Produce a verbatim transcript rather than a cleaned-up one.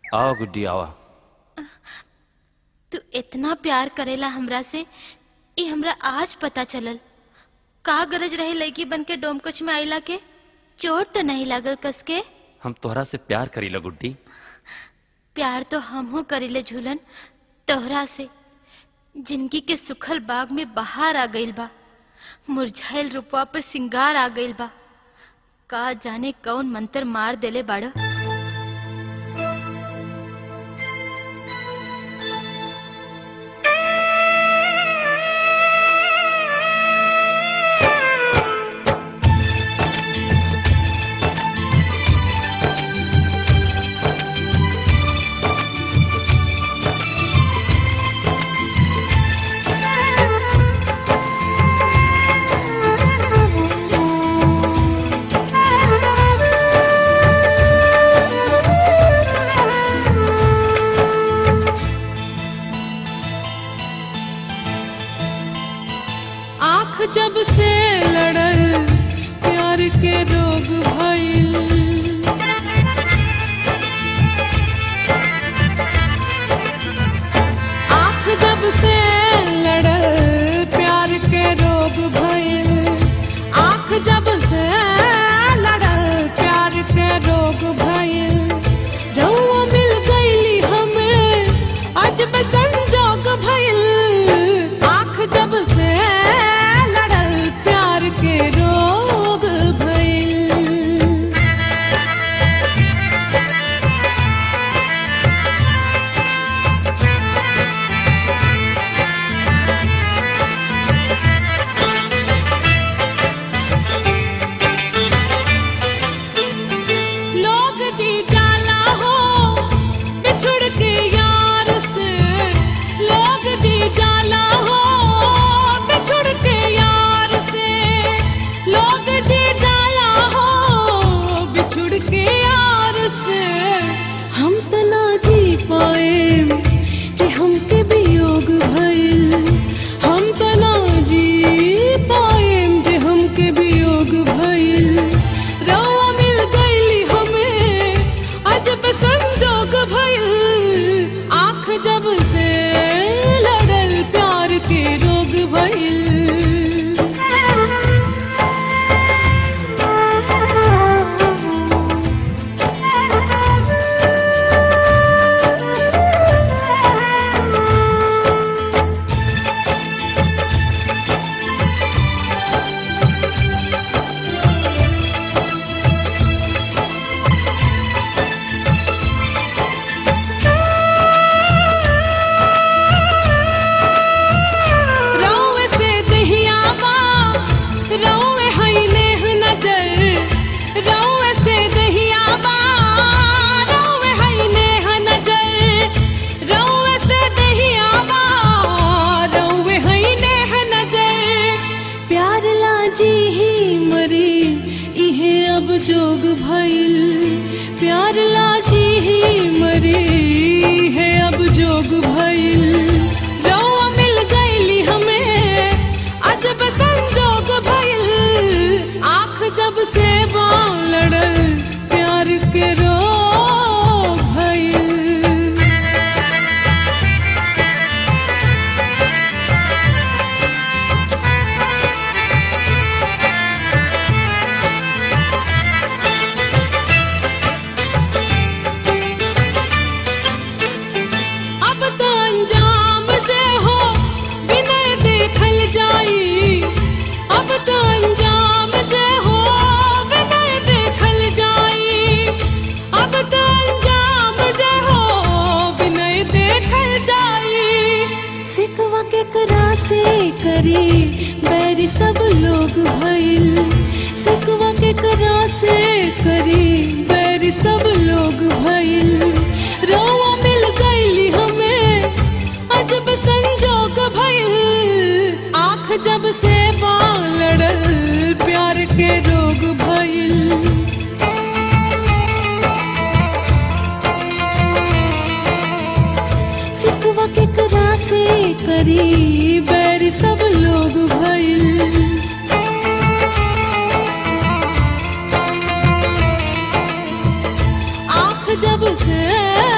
आओ गुड्डी आवा। तू इतना प्यार करेला हमरा से, ये हमरा आज पता चलल। का गरज रहे लड़की बन के डोमकच में आइला के? चोट तो नहीं लागल कसके? हम तोहरा से प्यार करीला गुड्डी। प्यार तो हमहू करीले झूलन, तोहरा से। जिंदगी के सुखल बाग में बहार आ गइल बा, मुरझाइल रूपवा पर सिंगार आ गइल बा। का जाने कौन मंत्र मार देले बाड़ा। जब से लड़ल प्यार के रोग भइल, आँख जब से लड़ल प्यार के रोग भइल, आँख जब से लड़ल प्यार के रोग भइल। रउआ मिल गइली हमें अजब संजोग भइल, आँख जब से के रोग भइल। लोग जी जाला हो बिछुड़ के यार से, लोग जी जाला हो बिछुड़ के यार से, लोग जी जाला हो बिछुड़ के यार से। हम त ना जी पाएम जे हमके वियोग भइल, हम त ना जी पाएम जे हमके वियोग भइल। रउआ मिल गइली हमें अजब संजोग भइल, आँख जब से लड़ल प्यार के रोग भइल। रउए हई नेह नजर, रउए से दहिया बा, रउए हई नेह नजर, रउए से दहिया बा, रउए हई नेह नजर। प्यार लाजी ही मरी इहे अब जोग भइल, प्यार लाजी ही मरी इहे अब जोग भइल। रउआ मिल गइली हमें अजब संजोग भइल, आँख जब से लड़ल प्यार के रोग भइल। अब तो अंजाम जे हो बिना देखल जाई, अब तो अंजाम जे हो बिना देखल जाई, अब तो अंजाम जे हो बिना देखल जाई। सिकवा के करा से करी बैरी सब लोग भइल, सिकवा के करा से करी बैरी सब लोग भइल। रउआ मिल गइली हमें अजब संजोग भइल, आँख जब से लड़ल प्यार के रोग भइल। सिकवा के करा से करी बैर सब लोग भइल। आँख जब से